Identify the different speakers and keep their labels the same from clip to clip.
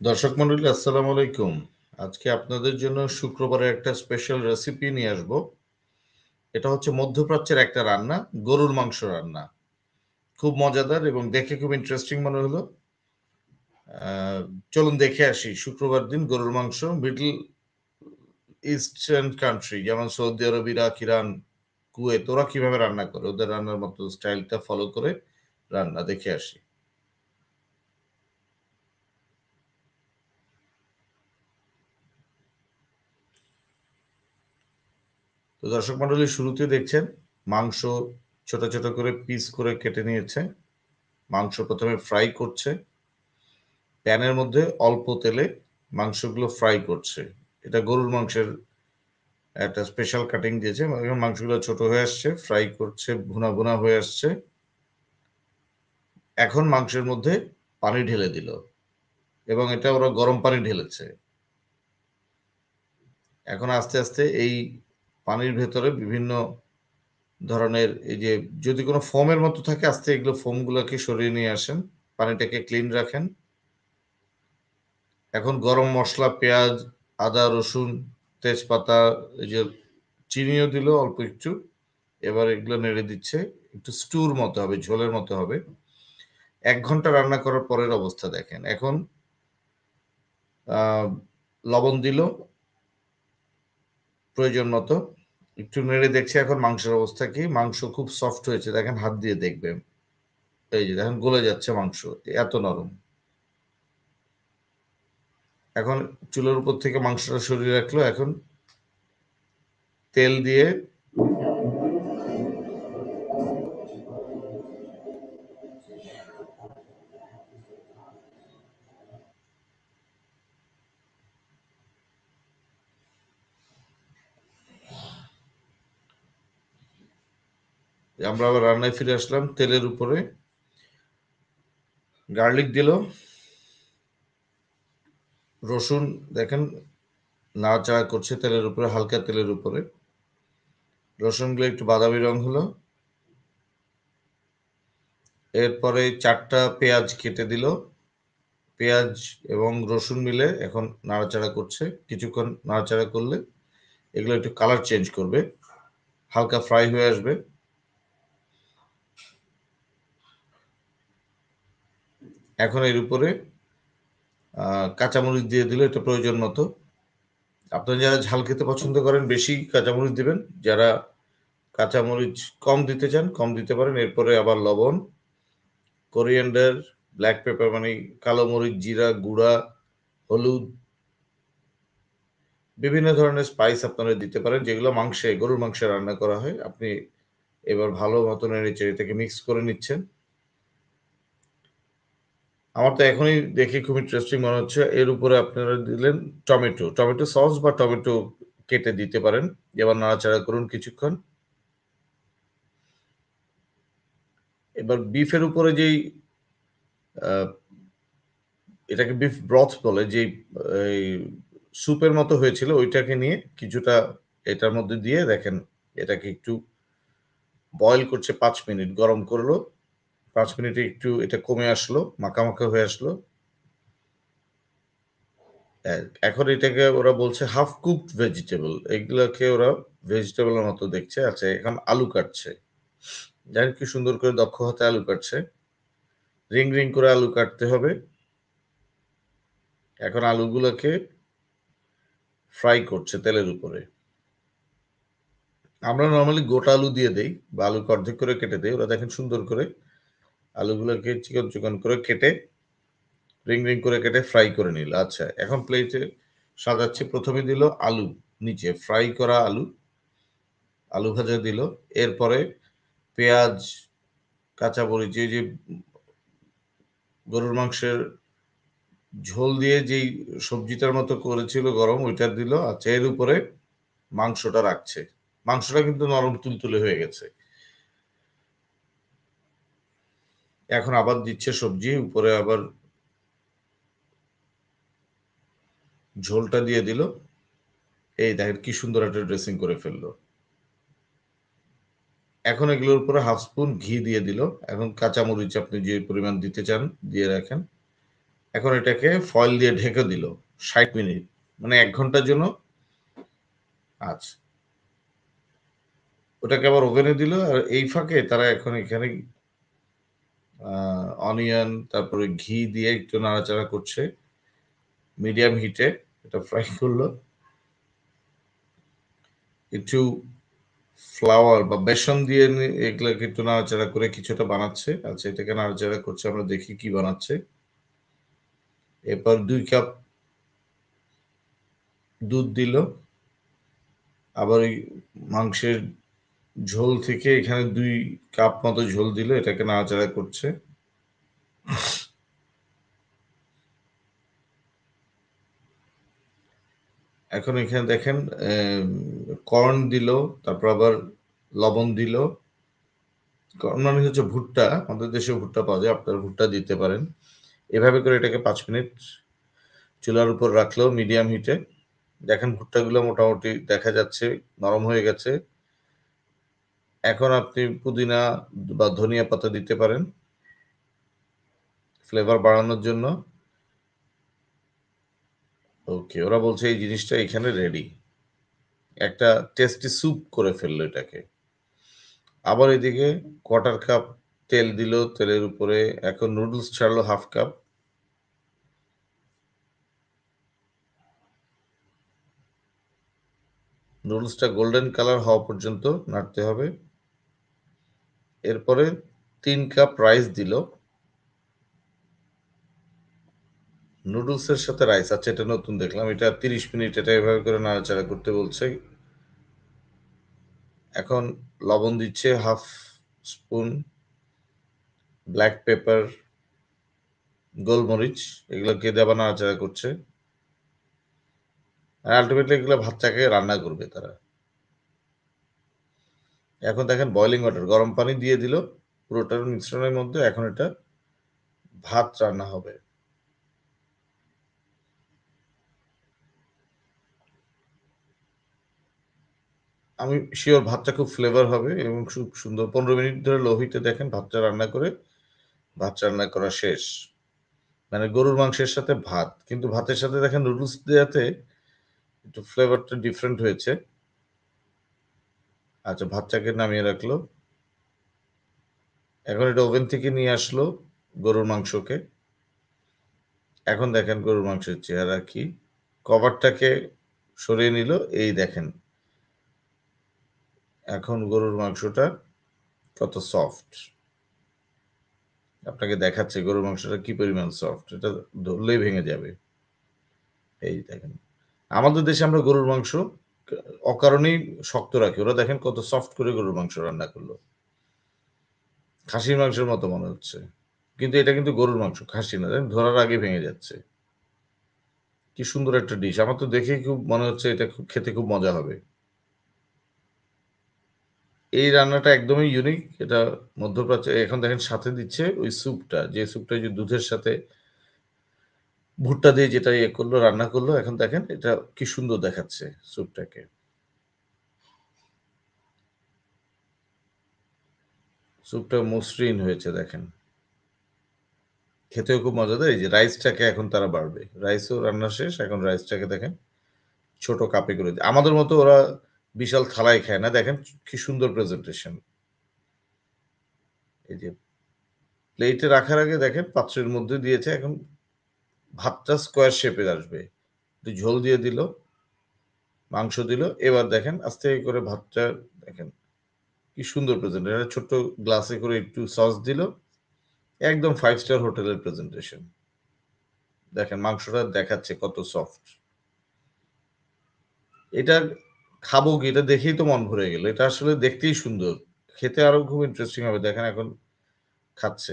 Speaker 1: দর্শক মন্ডলী আসসালামু আলাইকুম। আজকে আপনাদের জন্য শুক্রবারের একটা স্পেশাল রেসিপি নিয়ে আসব। এটা হচ্ছে মধ্যপ্রাচ্যের একটা রান্না, গরুর মাংস রান্না। খুব মজাদার এবং দেখে খুব ইন্টারেস্টিং মনে হলো। চলুন দেখে আসি। শুক্রবার দিন গরুর মাংস মিডল ইস্টার্ন কান্ট্রি যেমন Saudi Arab, Iraq, Iran, Kuwait ওরা কিভাবে রান্না করে, ওদের রান্নার মতো স্টাইলটা ফলো করে রান্না দেখে আসি। তো দর্শক মন্ডলী শুরুতে দেখছেন মাংস ছোট ছোট করে পিস করে কেটে নিয়েছে। মাংস প্রথমে ফ্রাই করছে, প্যানের মধ্যে অল্প তেলে মাংসগুলো ফ্রাই করছে। এটা গরুর মাংসের একটা স্পেশাল কাটিং দিয়েছে, মাংসগুলো ছোট হয়ে আসছে, ফ্রাই করছে, ভুনা ভুনা হয়ে আসছে। এখন মাংসের মধ্যে পানি ঢেলে দিল এবং এটা ওরা গরম পানি ঢেলেছে। এখন আস্তে আস্তে এই পানির ভেতরে বিভিন্ন ধরনের এই যে যদি কোনো ফোমের মতো থাকে আস্তে এগুলো ফোমগুলোকে সরিয়ে নিয়ে আসেন, পানিটাকে ক্লিন রাখেন। এখন গরম মসলা, পেঁয়াজ, আদা, রসুন, তেজপাতা, এই যে চিনিও দিল অল্প একটু। এবার এগুলো নেড়ে দিচ্ছে। একটু স্টুর মতো হবে, ঝোলের মতো হবে। 1 ঘন্টা রান্না করার পরের অবস্থা দেখেন। এখন লবণ দিল প্রয়োজন মতো, একটু নেড়ে দেখছে এখন মাংসের অবস্থা কি। মাংস খুব সফট হয়েছে, দেখেন হাত দিয়ে দেখবেন। এই যে দেখেন গলে যাচ্ছে মাংস, এত নরম। এখন চুলার উপর থেকে মাংসটা সরিয়ে রাখলো। এখন তেল দিয়ে আমরা আবার রান্নায় ফিরে আসলাম। তেলের উপরে গার্লিক দিল, রসুন দেখেন নাড়াচাড়া করছে তেলের উপরে, হালকা তেলের উপরে। রসুনগুলো একটু বাদামি রং হলো। এরপরে 4টা পেঁয়াজ কেটে দিল। পেঁয়াজ এবং রসুন মিলে এখন নাড়াচাড়া করছে। কিছুক্ষণ নাড়াচাড়া করলে এগুলো একটু কালার চেঞ্জ করবে, হালকা ফ্রাই হয়ে আসবে। এখন এর উপরে কাঁচামরিচ দিয়ে দিল, এটা প্রয়োজন মতো। আপনারা যারা ঝাল খেতে পছন্দ করেন বেশি কাঁচামরিচ দিবেন, যারা কাঁচামরিচ কম দিতে চান কম দিতে পারেন। এরপরে আবার লবণ, কোরিয়ান্ডার, ব্ল্যাক পেপার মানে কালো মরিচ, জিরা গুঁড়া, হলুদ, বিভিন্ন ধরনের স্পাইস আপনারা দিতে পারেন যেগুলো মাংসে, গরুর মাংসে রান্না করা হয়। আপনি এবার ভালো মতো নেড়েচেড়ে এটাকে মিক্স করে নিচ্ছেন। আমার তো এখনই দেখে খুব ইন্টারেস্টিং মনে হচ্ছে। এর উপরে আপনারা দিলেন টমেটো, টমেটো সস বা টমেটো কেটে দিতে পারেন। এবার নাড়াচাড়া করুন কিছুক্ষণ। এবার বিফের উপরে যেই আহ, এটাকে বিফ ব্রথ বলে, যে এই স্যুপের মতো হয়েছিল ওইটাকে নিয়ে কিছুটা এটার মধ্যে দিয়ে দেখেন এটাকে একটু বয়েল করছে। 5 মিনিট গরম করলো, 5 মিনিটে একটু এটা কমে আসলো, মাখা মাখা হয়ে আসলো। এখন এটাকে ওরা বলছে হাফ কুকড ভেজিটেবল, এগুলাকে ওরা ভেজিটেবলের মতো দেখছে। আচ্ছা এখন আলু কাটছে, দেখেন কি সুন্দর করে দক্ষ হাতে আলু কাটছে। রিং রিং করে আলু কাটতে হবে। এখন আলুগুলোকে ফ্রাই করছে তেলের উপরে। আমরা নর্মালি গোটা আলু দিয়ে দেই বা আলুকে অর্ধেক করে কেটে দেই। ওরা দেখেন সুন্দর করে আলুগুলোকে চিকন চিকন করে কেটে রিং রিং করে কেটে ফ্রাই করে নিল। আচ্ছা এখন প্লেটে সাজাচ্ছি। প্রথমে দিল আলু, নিচে ফ্রাই করা আলু, আলু ভাজা দিল। এরপরে পেঁয়াজ, কাঁচামরিচ, যে গরুর মাংসের ঝোল দিয়ে যেই সবজিটার মতো করেছিল গরম, ওইটা দিল। আচ্ছা এর উপরে মাংসটা রাখছে। মাংসটা কিন্তু নরম তুলতুলে হয়ে গেছে। এখন আবার দিচ্ছে সবজি উপরে, আবার ঝোলটা দিয়ে দিল। এই দেখেন কি সুন্দর একটা ড্রেসিং করে ফেললো। এখন এগুলোর উপরে হাফ স্পুন ঘি দিয়ে দিল। এখন কাঁচামরিচ আপনি যে পরিমাণ দিতে চান দিয়ে রাখেন। এখন এটাকে ফয়েল দিয়ে ঢেকে দিল ৬০ মিনিট, মানে ১ ঘন্টার জন্য। আচ্ছা, ওটাকে আবার ওভেনে দিল। আর এই ফাঁকে তারা এখন এখানে অনিয়ন, তারপরে ঘি দিয়ে একটু নাড়াচাড়া করছে মিডিয়াম হিটে। এটা ফ্রাই করলো। একটু ফ্লাওয়ার বা বেসন দিয়ে এগুলাকে একটু নাড়াচাড়া করে কিছুটা বানাচ্ছে। আচ্ছা, এটাকে নাড়াচাড়া করছে, আমরা দেখি কি বানাচ্ছে। এরপর ২ কাপ দুধ দিল। আবার ওই মাংসের ঝোল থেকে এখানে ২ কাপ মতো ঝোল দিল। এটাকে নাড়াচাড়া করছে। এখন এখানে দেখেন কর্ন দিল, তারপর আবার লবণ দিল। কর্ন মানে হচ্ছে ভুট্টা। আমাদের দেশেও ভুট্টা পাওয়া যায়, আপনারা ভুট্টা দিতে পারেন। এভাবে করে এটাকে ৫ মিনিট চুলার উপর রাখলো মিডিয়াম হিটে। দেখেন ভুট্টাগুলো মোটামুটি দেখা যাচ্ছে নরম হয়ে গেছে। এখন আপনি পুদিনা বা ধনিয়া পাতা দিতে পারেন ফ্লেভার বাড়ানোর জন্য। ওকে, ওরা বলছে এই জিনিসটা এখানে রেডি। একটা টেস্টি স্যুপ করে ফেললো এটাকে। আবার এদিকে ১/৪ কাপ তেল দিল, তেলের উপরে এখন নুডলস ছাড়লো ১/২ কাপ। নুডলসটা গোল্ডেন কালার হওয়া পর্যন্ত নাড়তে হবে। এরপরে ৩ কাপ রাইস দিল। নুডলসের সাথে রাইস, আচ্ছা এটা নতুন দেখলাম। এটা ৩০ মিনিট এটা এভাবে করে নাড়াচাড়া করতে বলছে। এখন লবণ দিচ্ছে ১/২ স্পুন, ব্ল্যাক পেপার, গোলমরিচ, এগুলোকে দিয়ে আবার নাড়াচাড়া করছে। আর আল্টিমেটলি এগুলো ভাতটাকে রান্না করবে তারা। এখন দেখেন বয়লিং ওয়াটার, গরম পানি দিয়ে দিল পুরোটার মিশ্রণের মধ্যে। এখন এটা ভাত রান্না হবে। আমি শিওর ভাতটা খুব ফ্লেভার হবে এবং খুব সুন্দর। ১৫ মিনিট ধরে লো হিটে দেখেন ভাতটা রান্না করে, ভাত রান্না করা শেষ। মানে গরুর মাংসের সাথে ভাত। কিন্তু ভাতের সাথে দেখেন নুডলস দেওয়াতে একটু ফ্লেভারটা ডিফারেন্ট হয়েছে। আচ্ছা, ভাতটাকে নামিয়ে রাখলো। এখন এটা ওভেন থেকে নিয়ে আসলো গরুর মাংসকে। এখন দেখেন গরুর মাংসের চেহারা কি। কভারটাকে সরিয়ে নিল। এই দেখেন এখন গরুর মাংসটা কত সফট। আপনাকে দেখাচ্ছে গরুর মাংসটা কি পরিমাণ সফট। এটা ধরলেই ভেঙে যাবে। এই দেখেন। আমাদের দেশে আমরা গরুর মাংস অকারণেই শক্ত রাখি। ওরা দেখেন কত সফট করে গরুর মাংস রান্না করলো। খাসির মাংসের মতো মনে হচ্ছে। কিন্তু এটা কিন্তু গরুর মাংস, খাসি না। দেখেন ধরার আগে ভেঙে যাচ্ছে। কি সুন্দর একটা ডিশ। আমার তো দেখেই খুব মনে হচ্ছে এটা খুব খেতে খুব মজা হবে। এই রান্নাটা একদমই ইউনিক। এটা মধ্যপ্রাচ্যে। এখন দেখেন সাথে দিচ্ছে ওই স্যুপটা, যে স্যুপটা ওই যে দুধের সাথে ভুট্টা দিয়ে যেটা ইয়ে করলো, রান্না করলো। এখন দেখেন এটা কি সুন্দর দেখাচ্ছে স্যুপটাকে। স্যুপটা মসৃণ হয়েছে দেখেন। খেতেও খুব মজাদার। এই যে রাইসটাকে এখন তারা বাড়বে। রাইসও রান্না শেষ। এখন রাইসটাকে দেখেন ছোট কাপে করে আমাদের মতো ওরা বিশাল থালায় খায় না। দেখেন কি সুন্দর প্রেজেন্টেশন। এই যে প্লেটে রাখার আগে দেখেন পাত্রের মধ্যে দিয়েছে। এখন ভাতটা স্কোয়ার শেপের আসবে। একটু ঝোল দিয়ে দিল, মাংস দিল। এবার দেখেন আস্তে করে ভাতটা দেখেন কি সুন্দর প্রেজেন্টেশন। ছোট্ট গ্লাসে করে একটু সস দিল। একদম 5 স্টার হোটেলের প্রেজেন্টেশন। দেখেন মাংসটা দেখাচ্ছে কত সফট। এটা খাবো কি? এটা দেখেই তো মন ভরে গেল। এটা আসলে দেখতেই সুন্দর। খেতে আরো খুব ইন্টারেস্টিং হবে। দেখেন এখন খাচ্ছে।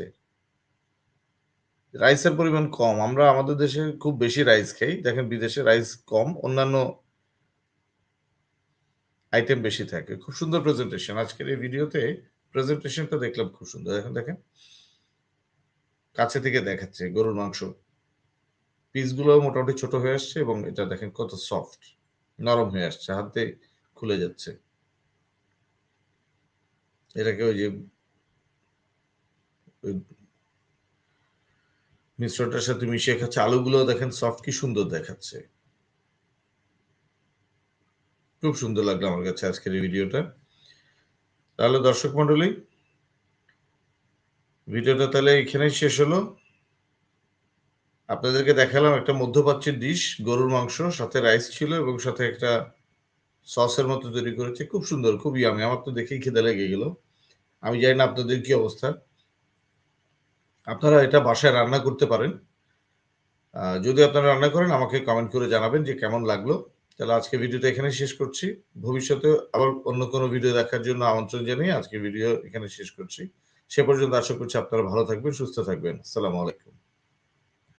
Speaker 1: রাইসের পরিমাণ কম। আমরা আমাদের দেশে খুব বেশি রাইস খাই। দেখেন বিদেশে রাইস কম। অন্যান্য আইটেম বেশি থাকে। খুব সুন্দর প্রেজেন্টেশন। আজকের এই ভিডিওতে প্রেজেন্টেশনটা দেখলাম খুব সুন্দর। এখন দেখেন কাছে থেকে দেখাচ্ছে গরুর মাংস। পিসগুলোও মোটামুটি ছোট হয়ে আসছে এবং এটা দেখেন কত সফট। নরম হয়ে আসছে। হাতে খুলে যাচ্ছে। এটাকে ওই যে ওই মিশ্রটার সাথে মিশিয়ে খাচ্ছে। আলুগুলোও দেখেন সফট কি সুন্দর দেখাচ্ছে। খুব সুন্দর লাগলো আমার কাছে আজকের এই ভিডিওটা। তাহলে দর্শক মণ্ডলী, ভিডিওটা তাহলে এখানেই শেষ হলো। আপনাদেরকে দেখালাম একটা মধ্যপ্রাচ্যের ডিশ, গরুর মাংস, সাথে রাইস ছিল এবং সাথে একটা সসের মতো তৈরি করেছে। খুব সুন্দর, খুব ইয়ামি। আমার তো দেখেই খিদে লেগে গেল। আমি জানি না আপনাদের কি অবস্থা। আপনারা এটা বাসায় রান্না করতে পারেন। যদি আপনারা রান্না করেন আমাকে কমেন্ট করে জানাবেন যে কেমন লাগলো। তাহলে আজকে ভিডিওটা এখানেই শেষ করছি। ভবিষ্যতে আবার অন্য কোনো ভিডিও দেখার জন্য আমন্ত্রণ জানিয়ে আজকের ভিডিও এখানে শেষ করছি। সে পর্যন্ত আশা করছি আপনারা ভালো থাকবেন, সুস্থ থাকবেন। আসসালামু আলাইকুম।